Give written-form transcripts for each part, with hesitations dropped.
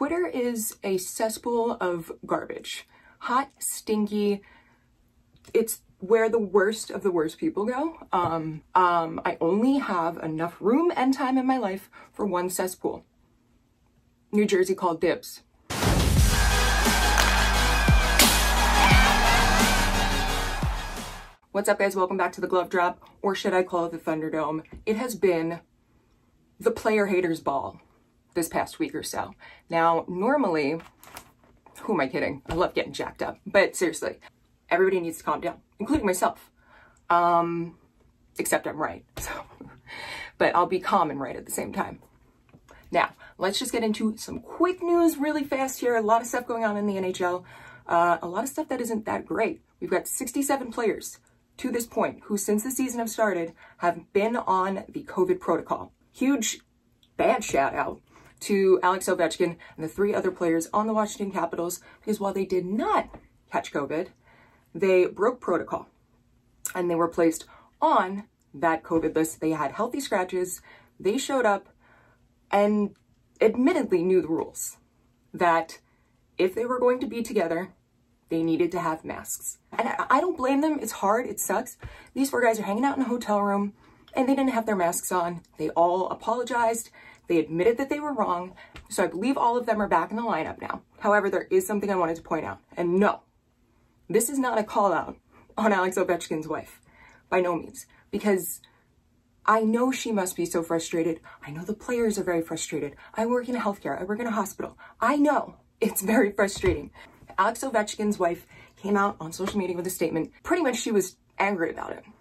Twitter is a cesspool of garbage. Hot, stinky. It's where the worst of the worst people go. I only have enough room and time in my life for one cesspool. New Jersey called dibs. What's up, guys? Welcome back to the Glove Drop, or should I call it the Thunderdome. It has been the player haters ball this past week or so. Now, normally, who am I kidding? I love getting jacked up, but seriously, everybody needs to calm down, including myself. Except I'm right, so. But I'll be calm and right at the same time. Now, let's just get into some quick news really fast here. A lot of stuff going on in the NHL. A lot of stuff that isn't that great. We've got 67 players to this point who, since the season have started, have been on the COVID protocol. Huge bad shout out to Alex Ovechkin and the 3 other players on the Washington Capitals, because while they did not catch COVID, they broke protocol and they were placed on that COVID list. They had healthy scratches. They showed up and admittedly knew the rules, that if they were going to be together, they needed to have masks. And I don't blame them. It's hard. It sucks. These 4 guys are hanging out in a hotel room and they didn't have their masks on. They all apologized. They admitted that they were wrong. So I believe all of them are back in the lineup now. However, there is something I wanted to point out. And no, this is not a call out on Alex Ovechkin's wife. By no means. Because I know she must be so frustrated. I know the players are very frustrated. I work in healthcare. I work in a hospital. I know it's very frustrating. Alex Ovechkin's wife came out on social media with a statement. Pretty much she was angry about it.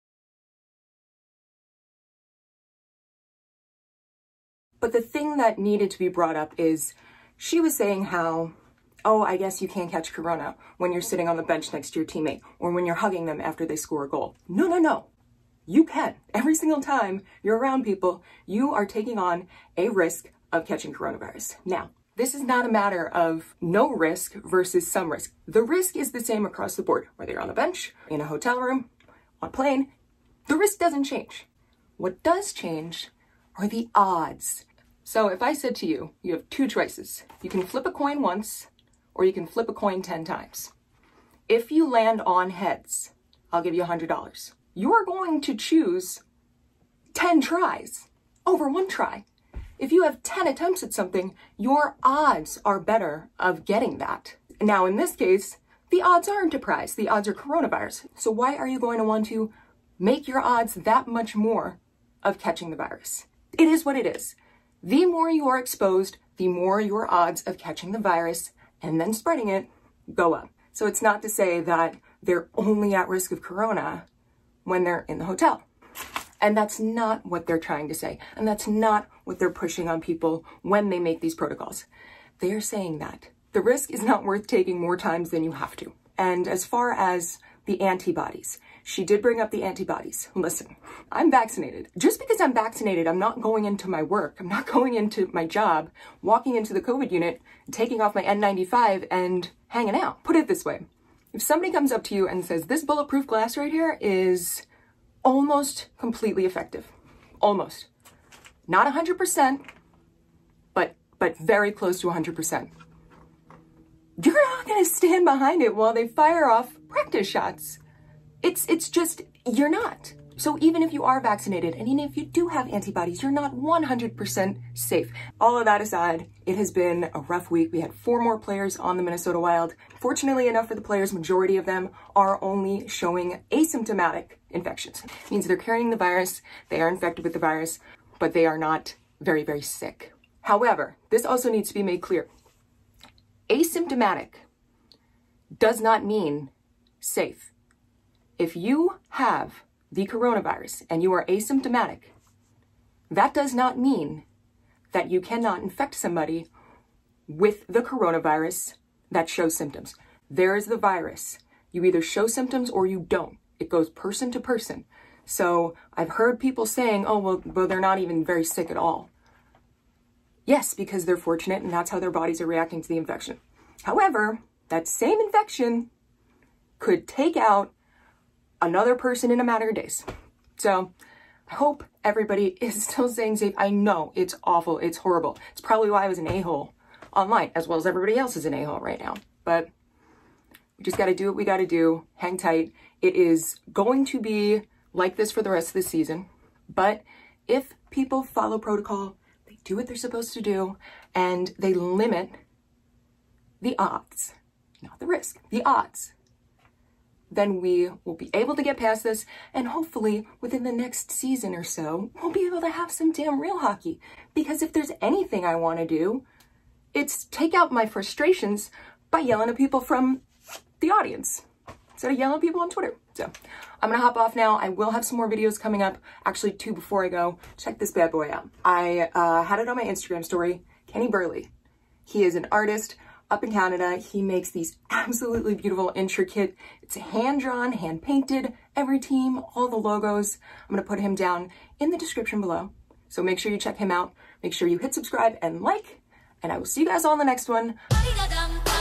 But the thing that needed to be brought up is she was saying how, oh, I guess you can't catch corona when you're sitting on the bench next to your teammate or when you're hugging them after they score a goal. No, no, no. You can. Every single time you're around people, you are taking on a risk of catching coronavirus. Now, this is not a matter of no risk versus some risk. The risk is the same across the board, whether you're on the bench, in a hotel room, on a plane. The risk doesn't change. What does change are the odds. So if I said to you, you have 2 choices. You can flip a coin once, or you can flip a coin 10 times. If you land on heads, I'll give you $100. You're going to choose 10 tries over 1 try. If you have 10 attempts at something, your odds are better of getting that. Now, in this case, the odds aren't a prize. The odds are coronavirus. So why are you going to want to make your odds that much more of catching the virus? It is what it is. The more you are exposed, the more your odds of catching the virus and then spreading it go up. So it's not to say that they're only at risk of corona when they're in the hotel. And that's not what they're trying to say. And that's not what they're pushing on people when they make these protocols. They are saying that the risk is not worth taking more times than you have to. And as far as the antibodies, she did bring up the antibodies. Listen, I'm vaccinated. Just because I'm vaccinated, I'm not going into my work. I'm not going into my job, walking into the COVID unit, taking off my N95 and hanging out. Put it this way. If somebody comes up to you and says, this bulletproof glass right here is almost completely effective. Almost. Not 100%, but very close to 100%. You're not going to stand behind it while they fire off practice shots. It's just, you're not. So even if you are vaccinated, and even if you do have antibodies, you're not 100% safe. All of that aside, it has been a rough week. We had 4 more players on the Minnesota Wild. Fortunately enough for the players, majority of them are only showing asymptomatic infections. It means they're carrying the virus, they are infected with the virus, but they are not very, very sick. However, this also needs to be made clear. Asymptomatic does not mean safe. If you have the coronavirus and you are asymptomatic, that does not mean that you cannot infect somebody with the coronavirus that shows symptoms. There is the virus. You either show symptoms or you don't. It goes person to person. So I've heard people saying, oh, well, they're not even very sick at all. Yes, because they're fortunate and that's how their bodies are reacting to the infection. However, that same infection could take out another person in a matter of days. So I hope everybody is still staying safe. I know it's awful. It's horrible. It's probably why I was an a-hole online, as well as everybody else is an a-hole right now. But we just got to do what we got to do. Hang tight. It is going to be like this for the rest of the season. But if people follow protocol, they do what they're supposed to do, and they limit the odds, not the risk, the odds, then we will be able to get past this, and hopefully within the next season or so, we'll be able to have some damn real hockey. Because if there's anything I want to do, it's take out my frustrations by yelling at people from the audience instead of yelling at people on Twitter. So I'm gonna hop off now. I will have some more videos coming up, actually 2 before I go. Check this bad boy out. I had it on my Instagram story. Kenny Burley. He is an artist up in Canada. He makes these absolutely beautiful, intricate, it's hand-drawn, hand-painted, every team, all the logos. I'm gonna put him down in the description below. So make sure you check him out. Make sure you hit subscribe and like, and I will see you guys all in the next one.